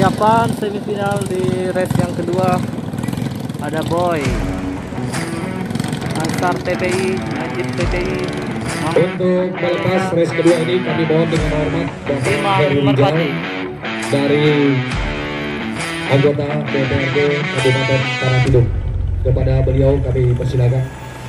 persiapan semifinal di race yang kedua. Ada Boy, Ansar TPI, Najib TPI. Untuk melepas race kedua ini kami mohon dengan hormat Bapak Heri Wijal dari anggota DPRD Kabupaten Tanah Tidung. Kepada beliau kami persilakan.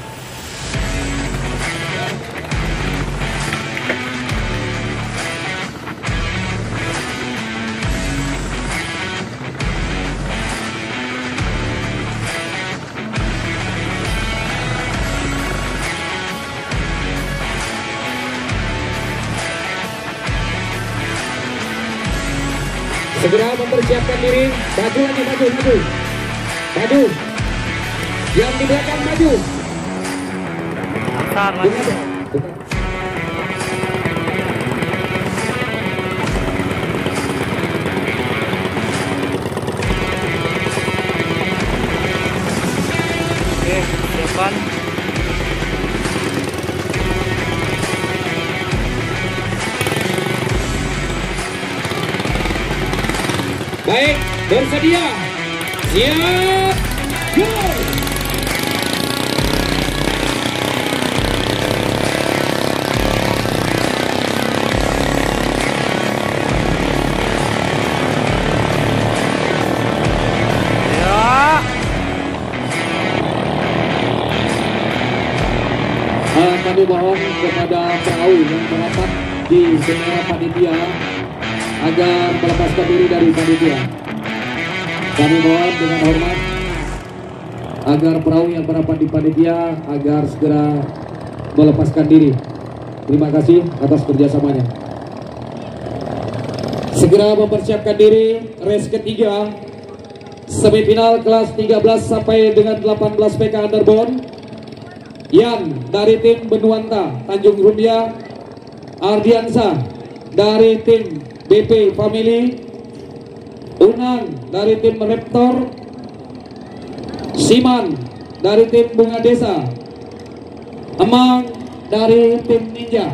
Segera mempersiapkan diri, maju lagi, maju. Yang di belakang maju. Ansar maju. Oke, persiapan. Baik, bersedia. Siap. Go. Kami mohon kepada perahu yang merapat di bendera panitia agar melepaskan diri dari panitia. Kami mohon dengan hormat agar perahu yang merapat di panitia agar segera melepaskan diri. Terima kasih atas kerjasamanya. Segera mempersiapkan diri race ketiga semifinal kelas 13 sampai dengan 18 PK Underbone. Yang dari tim Benuanta Tanjung Rumbia, Ardiansa dari tim BP Family, Unang dari tim Raptor, Siman dari tim Bunga Desa, Emang dari tim Ninja.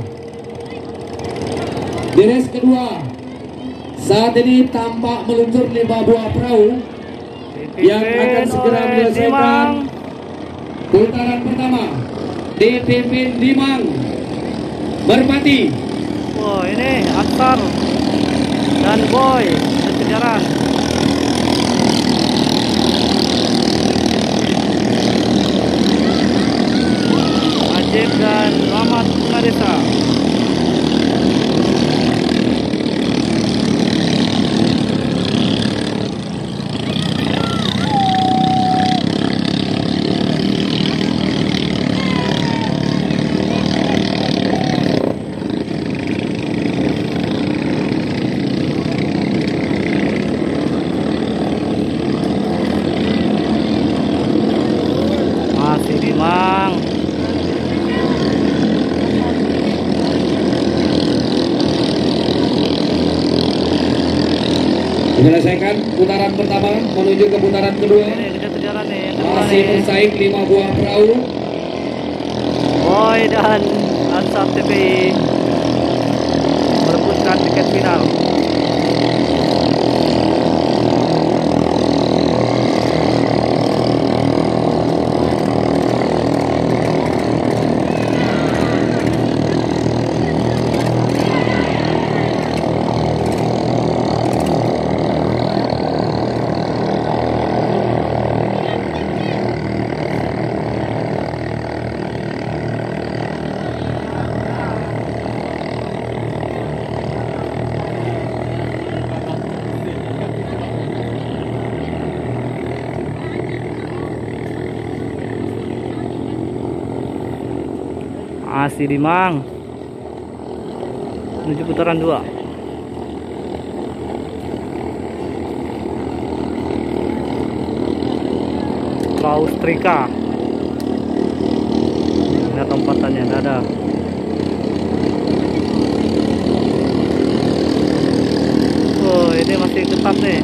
Di race kedua saat ini tampak meluncur 5 buah perahu yang akan segera menyelesaikan putaran pertama. Dipimpin Dimang Merpati. Oh, ini Ansar dan Boy berkejaran. Najib dan Muhammad Bunga Desa. Dimang. Menyelesaikan putaran pertama menuju ke putaran kedua. Masih bersaing 5 buah perahu. Boy dan Ansar TPI merebutkan tiket final. Masih Dimang menuju putaran 2. Austrika. Lihat lompatannya, ada. Oh, ini masih ketat nih.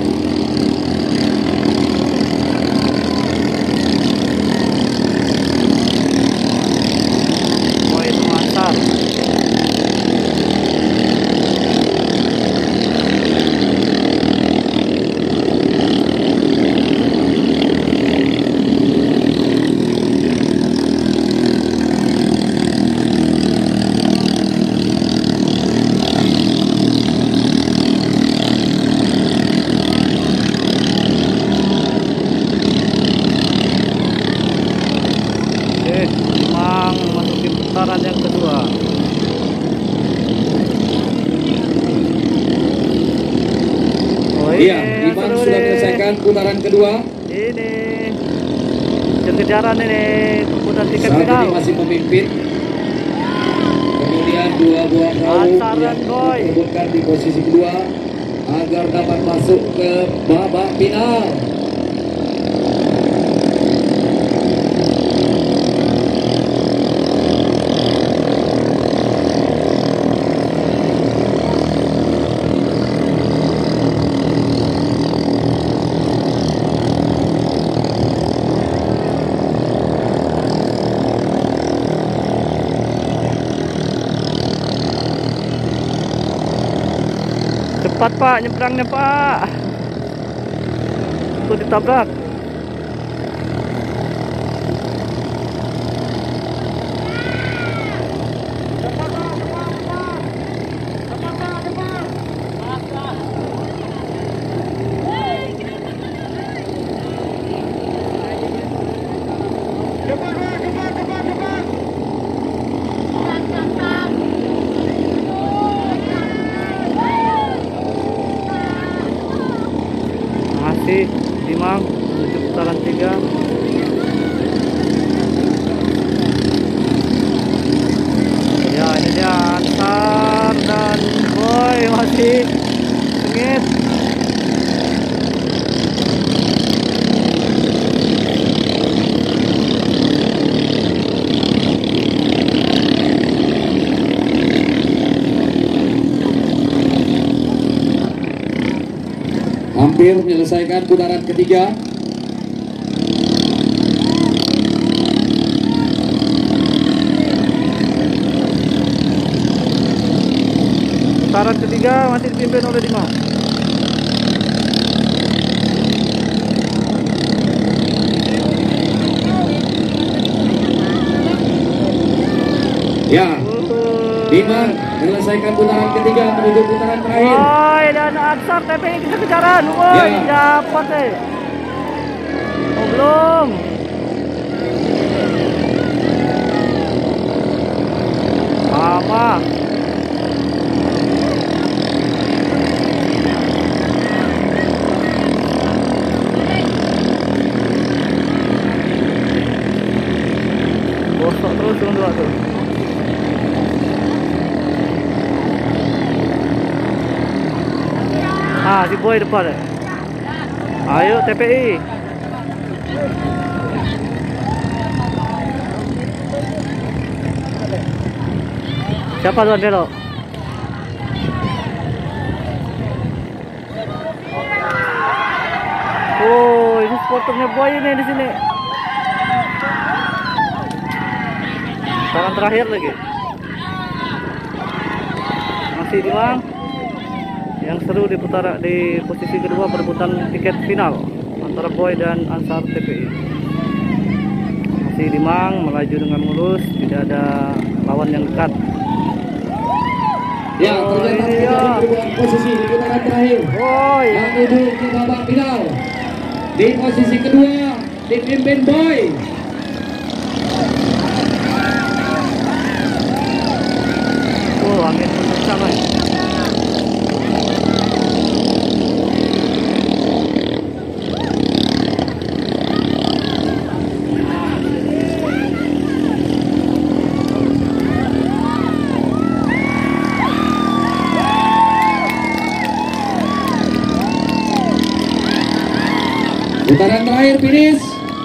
Iya, Diman sudah menyelesaikan putaran kedua. Ini kejaran ini putaran tiket Saat final. ini masih memimpin. Kemudian dua buah perahu yang direbutkan di posisi kedua agar dapat masuk ke babak final. Cepat Pak, nyebrangnya Pak. Tuh ditabrak. Masih Dimang menuju putaran 3. Ya ini dia Ansar dan Boy masih sengit. Hampir menyelesaikan putaran ketiga. Putaran ketiga masih dipimpin oleh Dimang. Ya, Dimang menyelesaikan putaran ketiga menuju putaran terakhir. Boy dan Ansar TPI kejar-kejaran. Boy dapat Oh belum. Sama. Gosok terus yang dua tuh. Si Boy depan. Ayo TPI. Siapa tuan belok? Oh, ini sporternya Boy ini di sini. Tangan terakhir lagi. Masih Dimang. Yang seru di posisi kedua perebutan tiket final antara Boy dan Ansar TPI. Masih Dimang melaju dengan mulus, tidak ada lawan yang dekat. Ya, ternyata perebutan posisi di putaran terakhir. Boy menuju ke babak final. Di posisi kedua dipimpin Boy. Angin kencang nih. Putaran terakhir finish.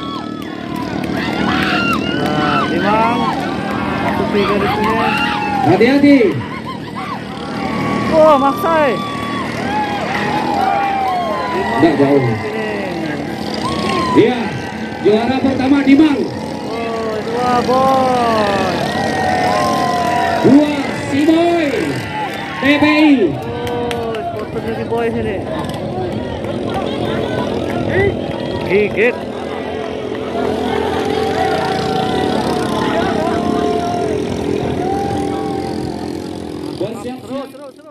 Nah, Dimang masuki garisnya. Hati-hati. Oh, maksai. Tidak jauh. Iya, juara pertama Dimang. Oh, dua Boy. Dua si Boy. TPI. Oh, sporternya si Boy sini. Gigit. Buat siap-siap. Terus.